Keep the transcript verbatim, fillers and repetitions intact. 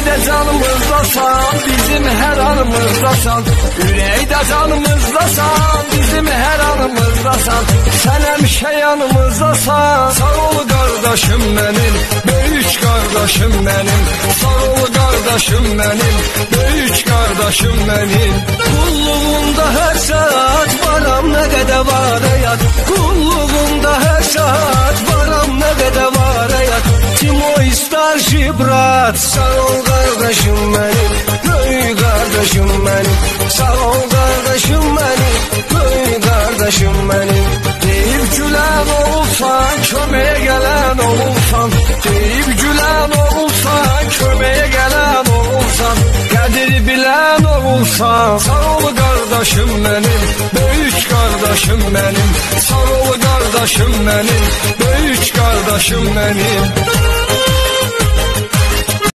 Ürəkdə canımızdasan, bizim hər anımızdasan. Ürəkdə canımızdasan, bizim hər anımızdasan. Sən həmişə yanımızdasan. Sağ ol qardaşım mənim, böyük qardaşım mənim. Sağ ol qardaşım mənim, böyük qardaşım mənim. Qulluğunda hər saat varam, nə qədər var həyat. Qulluğunda hər saat varam, nə qədər var həyat. Timo Starşi brat, sağ ol qardaşım mənim, böyük qardaşım mənim. Sağ ol qardaşım mənim, böyük qardaşım mənim. Deyib gülən olsan, köməyə gələn olsan. Deyib gülən olsan, köməyə gələn olsan. Qədiri bilən olsan. Sağ ol qardaşım mənim, böyük qardaşım mənim. Sağ ol qardaşım mənim, böyük qardaşım mənim.